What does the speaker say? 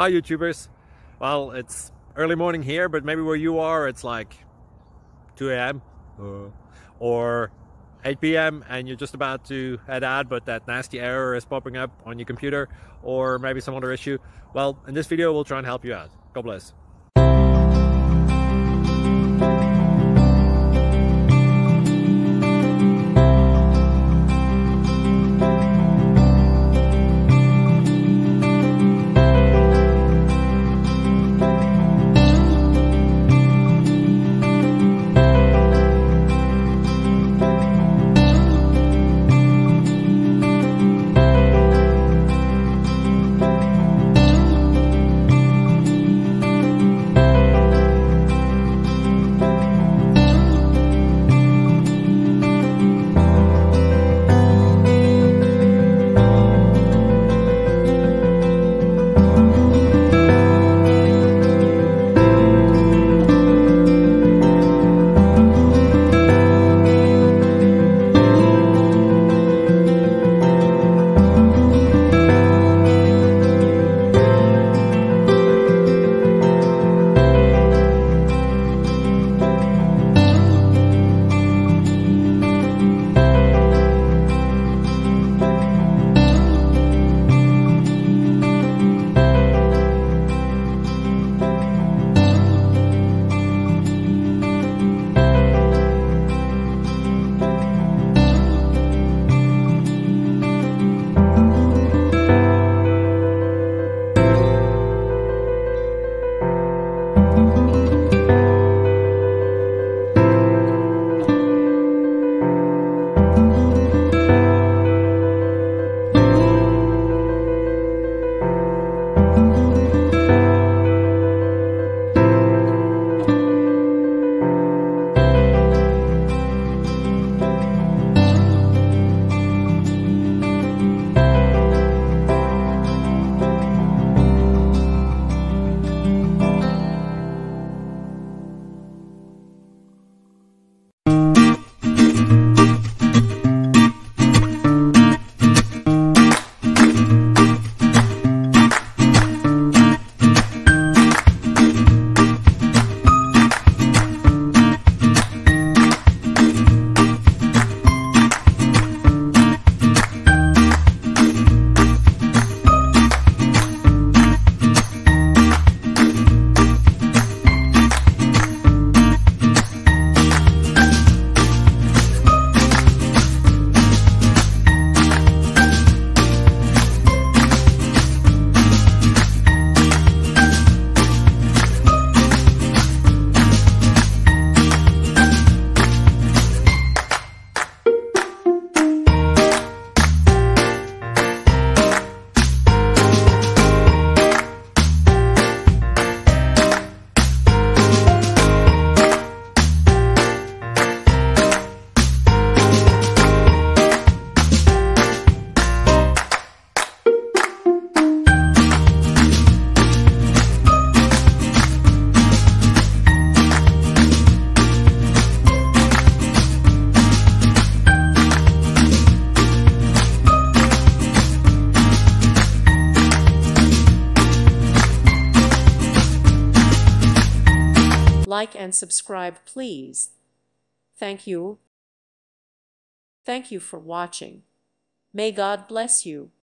Hi YouTubers. Well, it's early morning here, but maybe where you are it's like 2 a.m. or 8 p.m. and you're just about to head out, but that nasty error is popping up on your computer, or maybe some other issue. Well, in this video we'll try and help you out. God bless. Like and subscribe, please. Thank you. Thank you for watching. May God bless you.